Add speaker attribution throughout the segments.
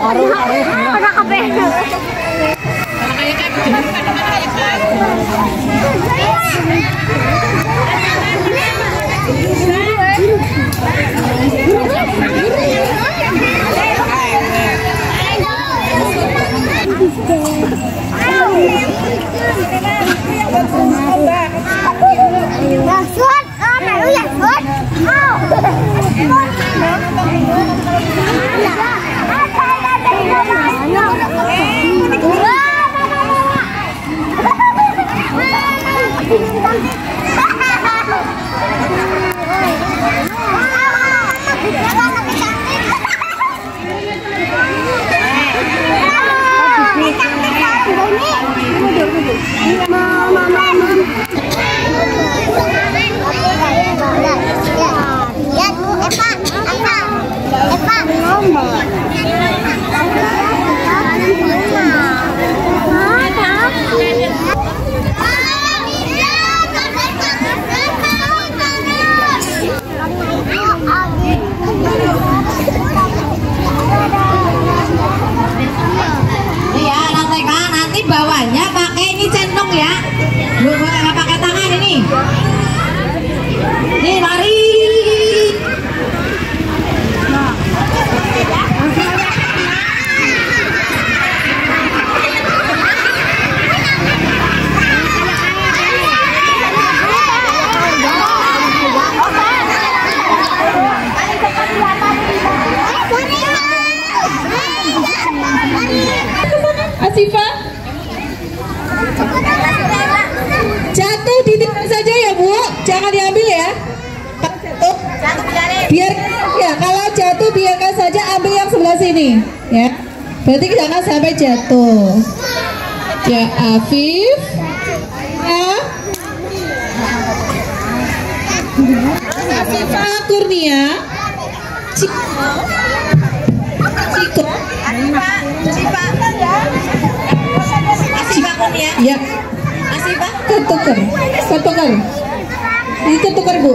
Speaker 1: Ada kafe.
Speaker 2: Asifa, jatuh ditinggal saja ya Bu, jangan diambil ya. Biar ya, kalau jatuh biarkan saja, ambil yang sebelah sini ya. Berarti jangan sampai jatuh. Ya Afif, ya. Asifa Kurnia, Ciko. Ya, ketukar. Ini ketukar Bu.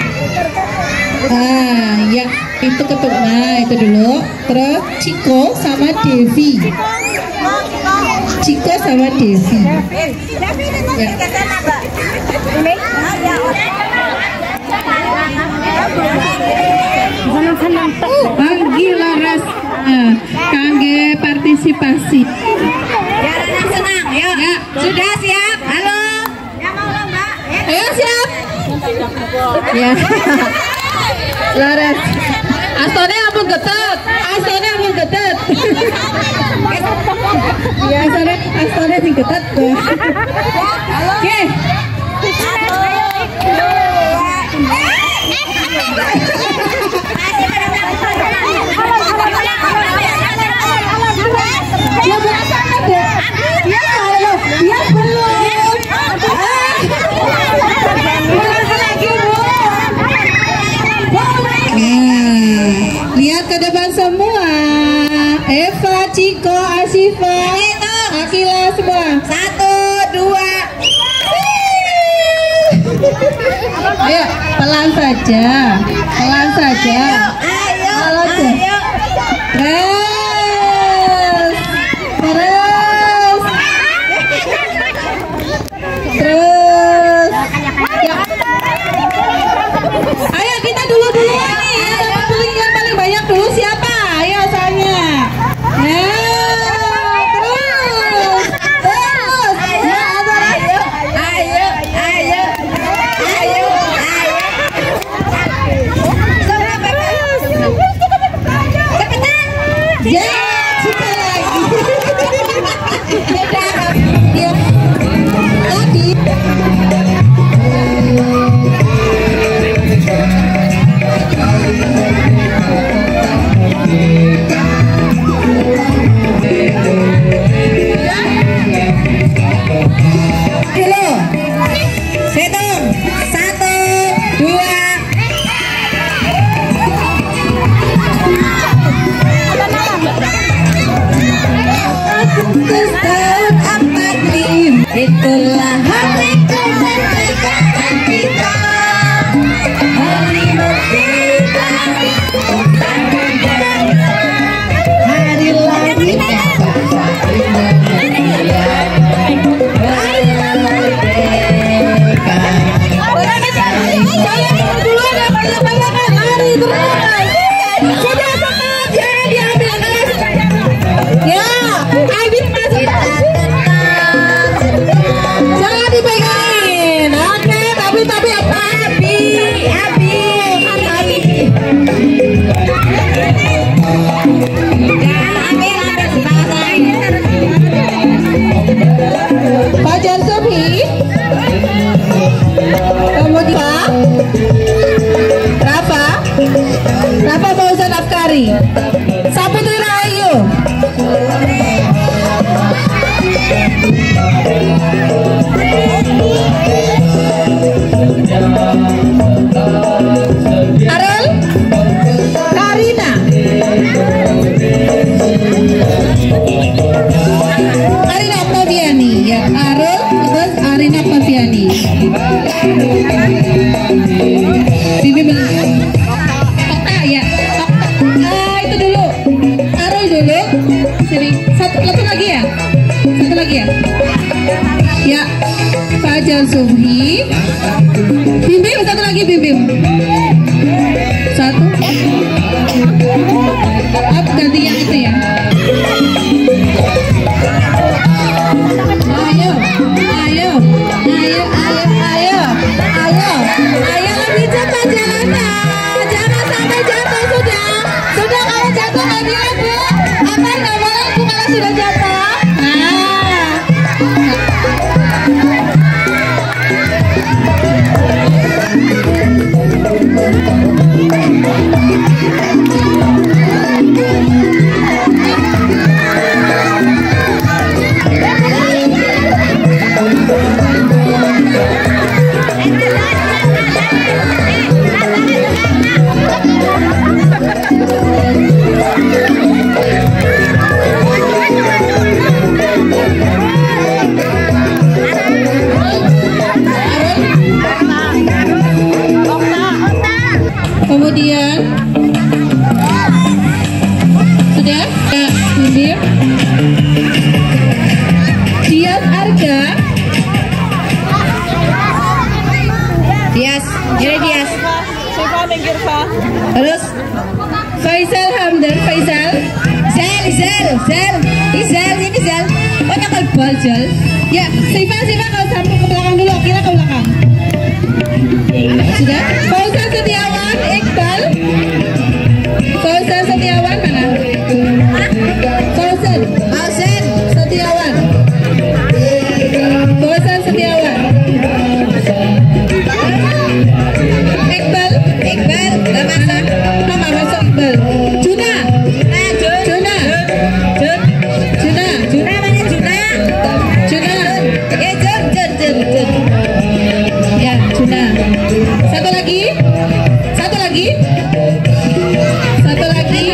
Speaker 2: Ya, itu ketukar. Nah, itu dulu. Terus Ciko sama Devi. Ciko sama Devi. Ya. Panggil Laras, kangge partisipasi.
Speaker 1: Ya, senang. Yuk. Ya. Sudah siap? Halo. Yang mau lomba?
Speaker 2: Ayo siap. Ya. Laras. Astone ampun getet. Ya, Astone sing getet. Oke. Lihat ke depan semua. Eva, Ciko, Asifa, Akila semua.
Speaker 1: 1, 2.
Speaker 2: Ayo, pelan saja.
Speaker 1: Ayo.
Speaker 2: Terus. Ya. Ayo kita dulu nih. Yang paling banyak dulu siapa? Ayo soalnya.
Speaker 1: Halo.
Speaker 2: Fajar Subhi. Kemudian Rafa Fauzan Afkari. Saputri Rahayu. Arul Karina. Arina Oktaviani ya. Arul terus Arina Oktaviani. Bibi Okta ya. Itu dulu. Arul dulu. Sini. Satu lagi ya. Satu lagi ya. Ya. Fajar Subhi. Bim, satu lagi Bim. Satu. Ganti yang itu ya. Ayo lebih cepat jalannya. Jangan sampai jatuh sudah. Sudah kalau jatuh nggak bilang Bu. Apa nggak boleh Bu kalau sudah jatuh. Kemudian sudah Bim. Dias Arga.
Speaker 1: Jadi Dias.
Speaker 3: Siva minggir Fa.
Speaker 2: Terus Faisal Hamdan. Izal. Oh nyakal bal Jal. Ya Siva kau sampai ke belakang dulu. Kira ke belakang. Sudah. Fauzan Setiawan Iqbal. Fauzan Setiawan mana? Fauzan Setiawan. Iqbal. Mama masuk Iqbal. Juna mana Juna? Jun. Ya Juna. Satu lagi.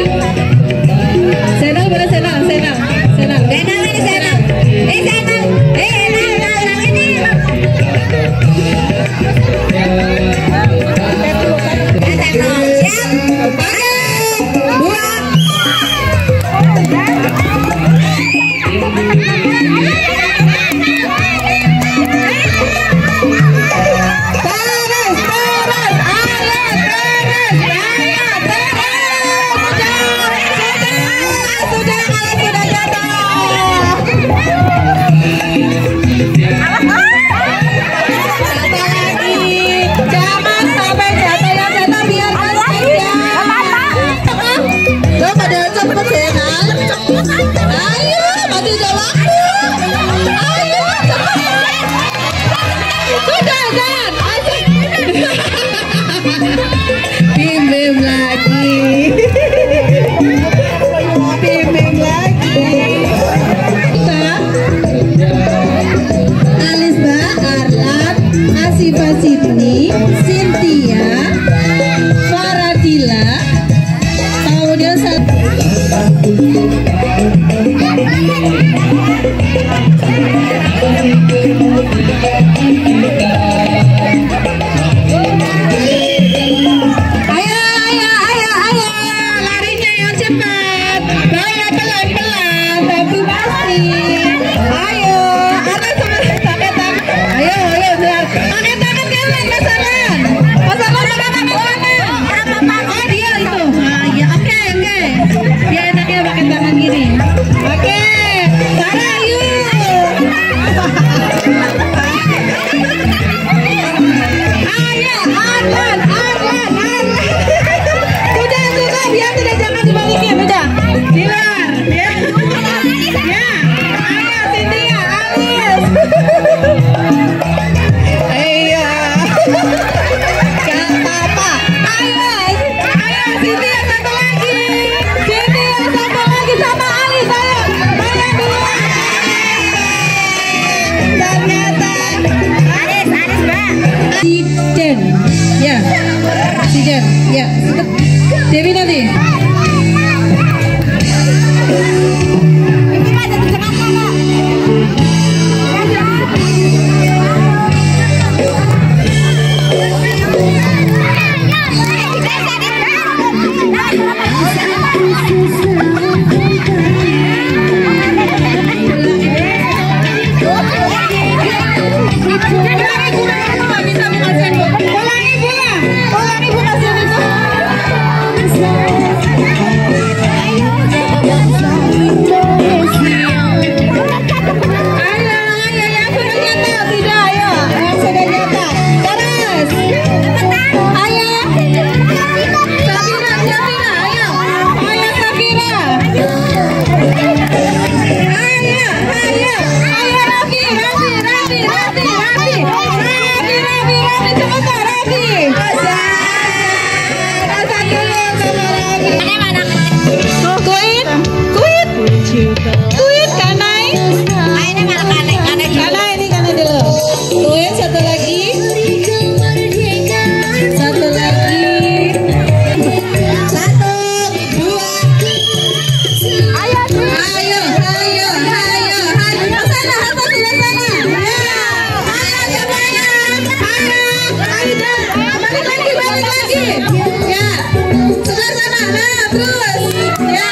Speaker 2: Ya.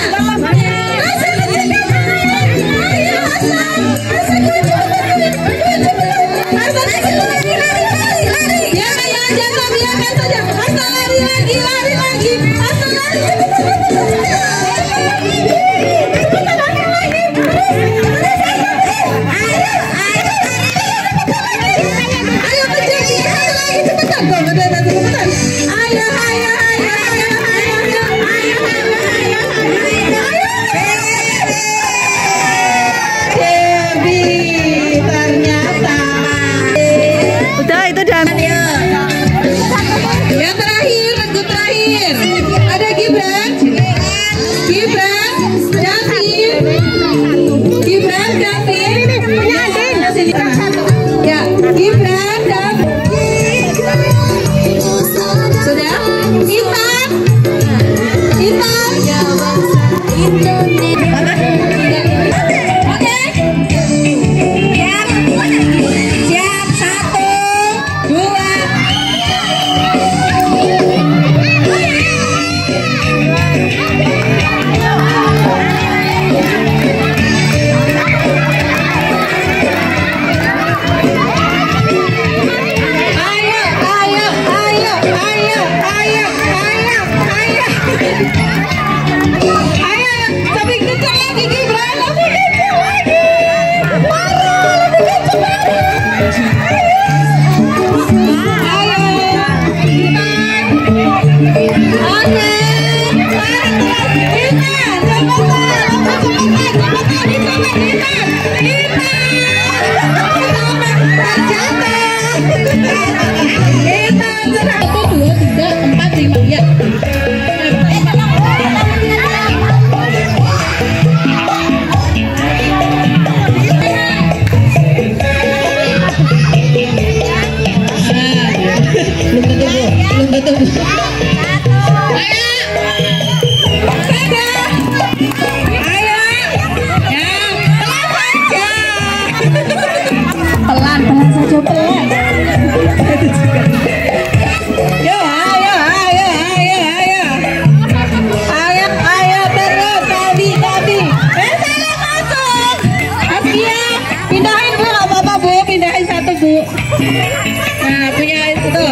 Speaker 2: Nah, punya itu.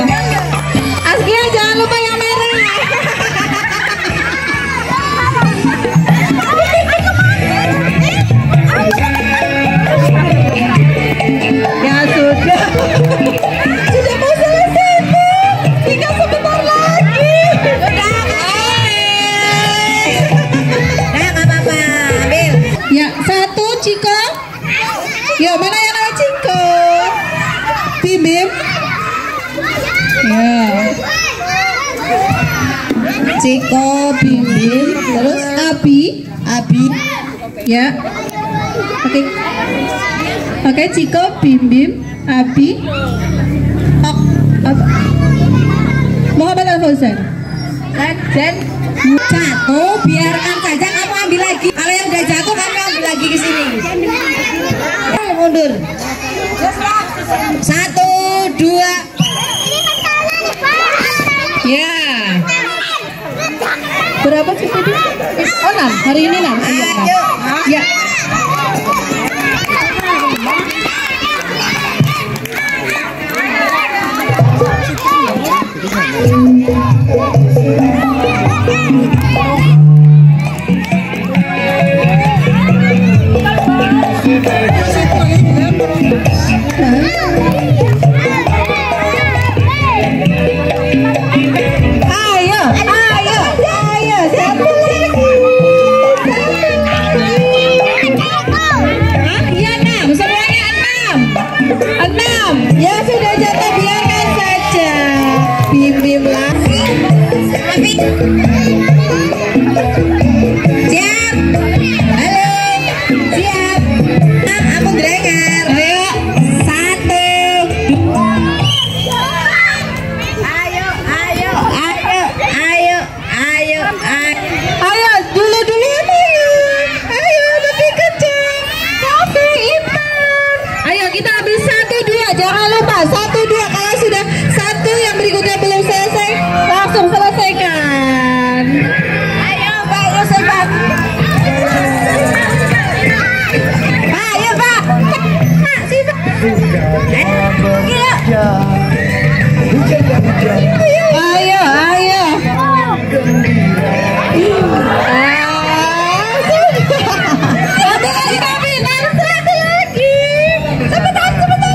Speaker 2: Askia jangan lupa yang merah. Ya sudah. Sudah mau selesai, tinggal sebentar lagi.
Speaker 1: Nah, nggak apa-apa. Ambil.
Speaker 2: Ya, satu Ciko. Ya, mana yang namanya Ciko? Bim Bim. Ya. Ciko, Bim Bim, terus Abi. Ya. Oke. Oke, Ciko, Bim Bim, Abi. Muhammad Al-Fauzan.
Speaker 1: Dan jatuh, biarkan saja, kamu ambil lagi. Kalau yang udah jatuh kamu ambil lagi ke sini. Mundur. 1, 2.
Speaker 2: Ya. Berapa sih tadi? Oh, 6. Hari ini 6.
Speaker 1: Ayo.
Speaker 2: Ya. Ayo, satu lagi. Ayo, ayo. Satu lagi kami, harus satu lagi. Cepetan, cepetan.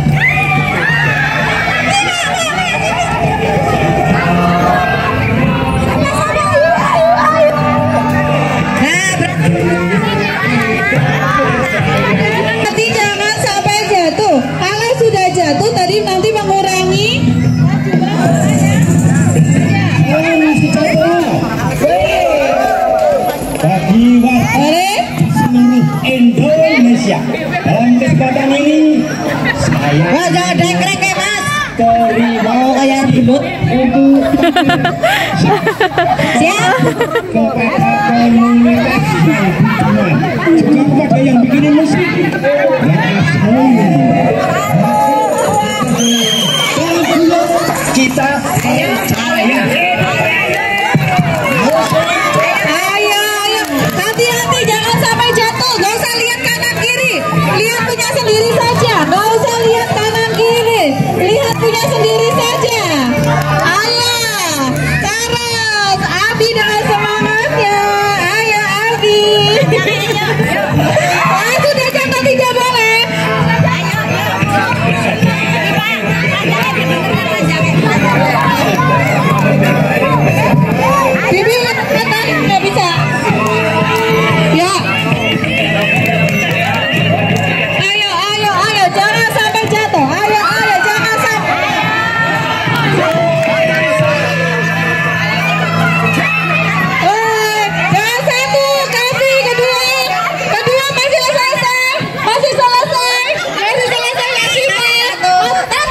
Speaker 2: Nanti jangan sampai jatuh. Kalau sudah jatuh tadi nanti mengurangi.
Speaker 4: Bagi warga seluruh Indonesia, dalam kesempatan ini saya
Speaker 1: jangan dekrek ya mas.
Speaker 4: terima
Speaker 1: Kayak gendut.
Speaker 4: untuk
Speaker 1: Siap.
Speaker 4: kepada komunitas yang dukungan, juga kepada yang bikin musik kita percaya.
Speaker 2: Ayo, ayo. Hati-hati jangan sampai jatuh. Gak usah lihat kanan kiri. Lihat punya sendiri saja. Gak usah lihat kanan kiri. Lihat punya sendiri saja. Ayo. Terus. Abi dengan semangatnya. Ayo Abi. Sudah jatuh tidak boleh. Bibi nggak bisa. Ya. Ayo, ayo, ayo, jangan sampai jatuh. Ayo, ayo, jangan sampai. Jangan satu, kasih kedua, kedua masih selesai, masih selesai, masih selesai lagi.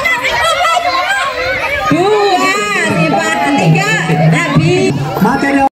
Speaker 1: Dua, sifat tiga, habis.
Speaker 4: Materi